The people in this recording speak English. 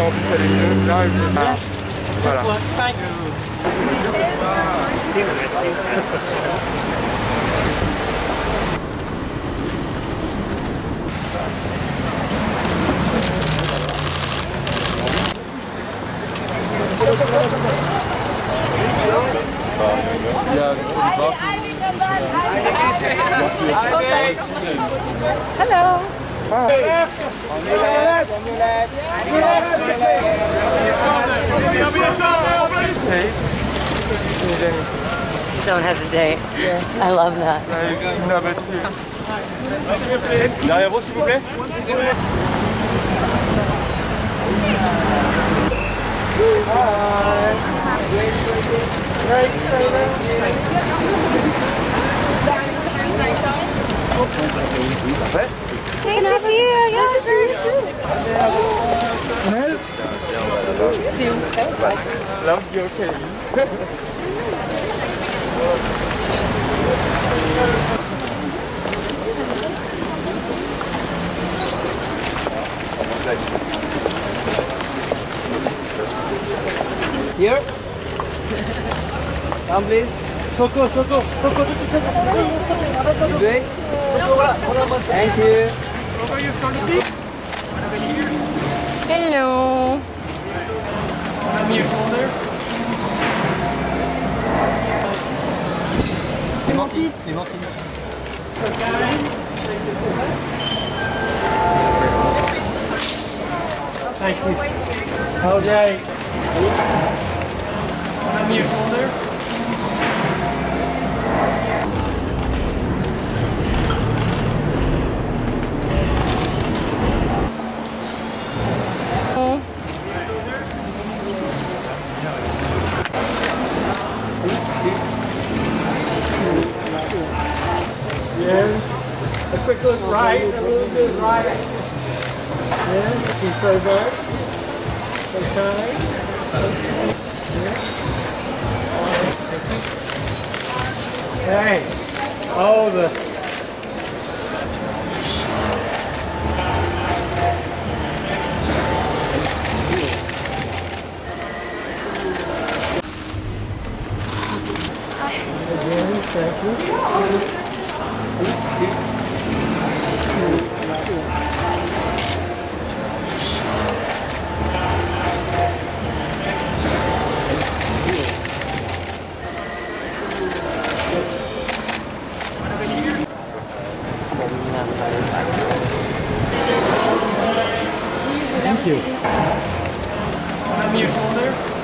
remplissait les deux. Là, voilà. Hello. Don't hesitate. Yeah. I love that. Number two. Derrière vous, s'il vous plaît. Nice to see you. Yeah, sure. See you. Love your case. Here. Come please. Soko, Soko, Soko, Thank you. Hello. Clémentine, Clémentine. Thank you. Okay. Yeah. A quick look right, a little bit right. Yeah, looking so back. Okay. Okay. Oh, the. Again, thank you. Thank you. On a mis le folder.